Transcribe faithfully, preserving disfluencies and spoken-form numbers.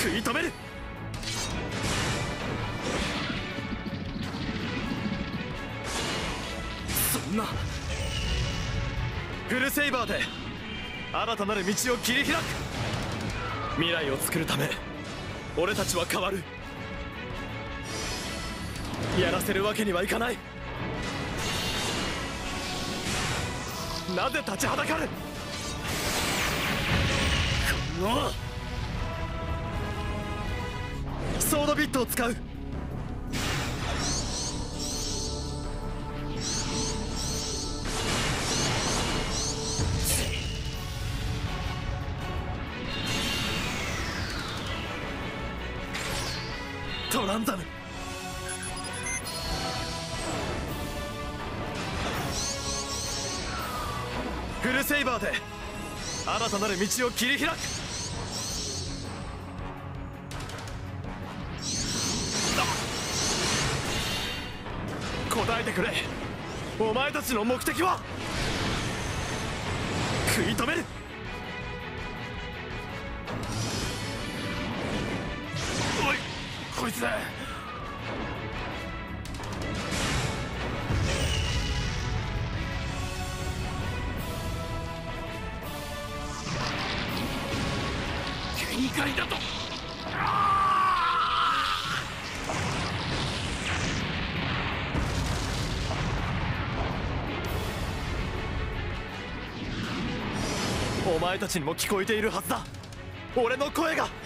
食い止める。そんなフルセイバーで新たなる道を切り開く。未来を作るため俺たちは変わる。やらせるわけにはいかない。なぜ立ちはだかる。このソードビットを使う。トランザム。フルセイバーで新たなる道を切り開く。答えてくれ。お前たちの目的は。食い止める。おいこいつ。限界だと。お前たちにも聞こえているはずだ、俺の声が。